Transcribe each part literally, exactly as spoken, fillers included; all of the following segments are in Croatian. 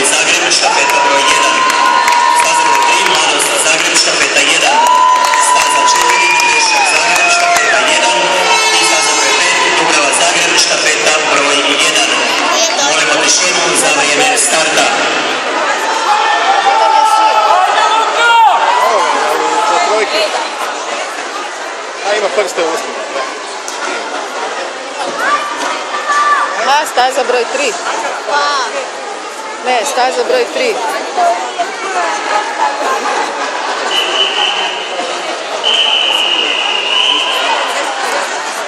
Zagreb, štafeta broj jedan. Staza broj tri, Mladost Zagreb, štafeta jedan. Staza četiri, Grešak Zagreb, štafeta jedan. I staza broj pet, Dubrava Zagreb, štafeta broj jedan. Molimo tišinu za vrijeme starta. A ima prste u ustu. A, staza broj tri. Ne, staza broj tri.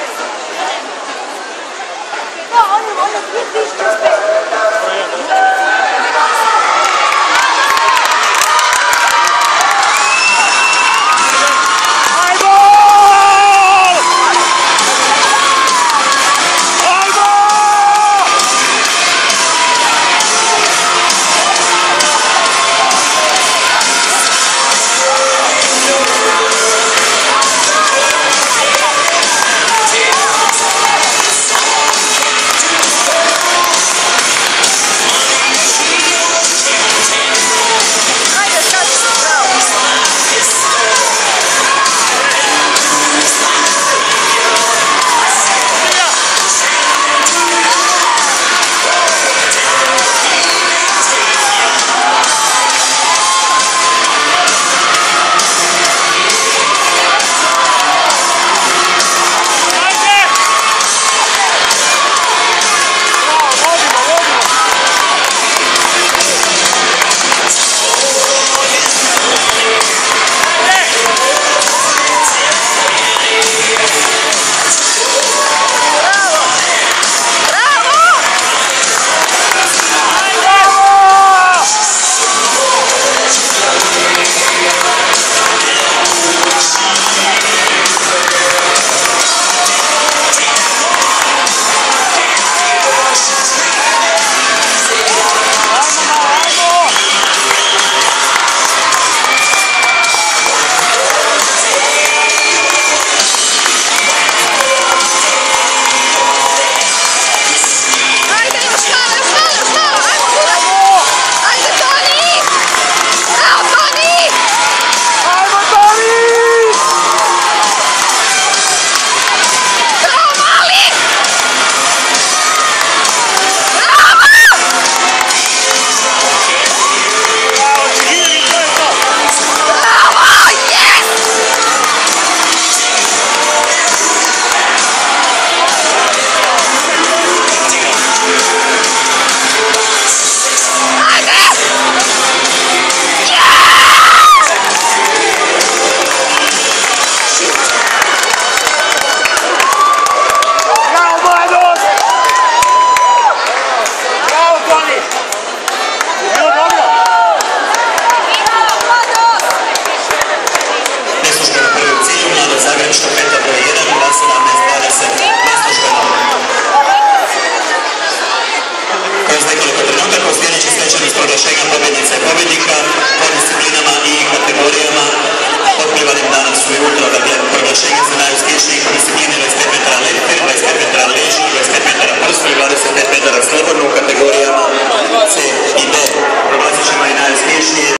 No, on je dvije tisuće pet.